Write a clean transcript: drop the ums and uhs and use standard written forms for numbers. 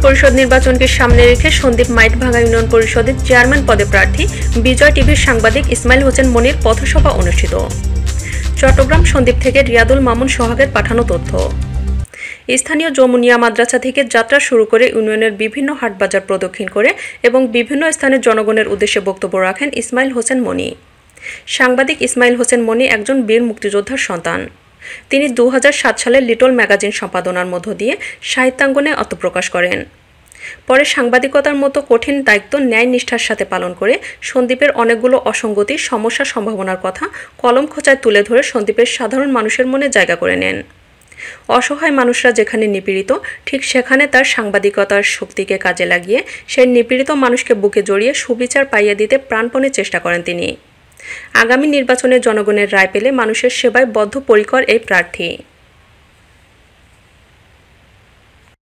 পরিষদ নির্বাচনকে সামনে রেখে সন্দ্বীপ মাইটভাঙ্গা ইউনিয়ন পরিষদের চেয়ারম্যান পদে প্রার্থী বিজয় টিভির সাংবাদিক ইসমাইল হোসেন মনির পথসভা অনুষ্ঠিত। চট্টগ্রাম সন্দ্বীপ থেকে রিয়াদুল মামুন সোহাগের পাঠানো তথ্য। স্থানীয় যমুনিয়া মাদ্রাসা থেকে যাত্রা শুরু করে ইউনিয়নের বিভিন্ন হাটবাজার প্রদক্ষিণ করে এবং বিভিন্ন স্থানের জনগণের উদ্দেশ্যে বক্তব্য রাখেন ইসমাইল হোসেন মনি। সাংবাদিক ইসমাইল হোসেন মনি একজন বীর মুক্তিযোদ্ধার সন্তান। তিনি 2007 সালে লিটল ম্যাগাজিন সম্পাদনার মধ্য দিয়ে সাহিত্যাঙ্গনে আত্মপ্রকাশ করেন। পরে সাংবাদিকতার মতো কঠিন দায়িত্ব ন্যায় নিষ্ঠার সাথে পালন করে সন্দ্বীপের অনেকগুলো অসঙ্গতি, সমস্যা, সম্ভাবনার কথা কলম খোঁচায় তুলে ধরে সন্দ্বীপের সাধারণ মানুষের মনে জায়গা করে নেন। অসহায় মানুষরা যেখানে নিপীড়িত, ঠিক সেখানে তার সাংবাদিকতার শক্তিকে কাজে লাগিয়ে সেই নিপীড়িত মানুষকে বুকে জড়িয়ে সুবিচার পাইয়ে দিতে প্রাণপণে চেষ্টা করেন তিনি। আগামী নির্বাচনে জনগণের রায় পেলে মানুষের সেবায় বদ্ধপরিকর এই প্রার্থী।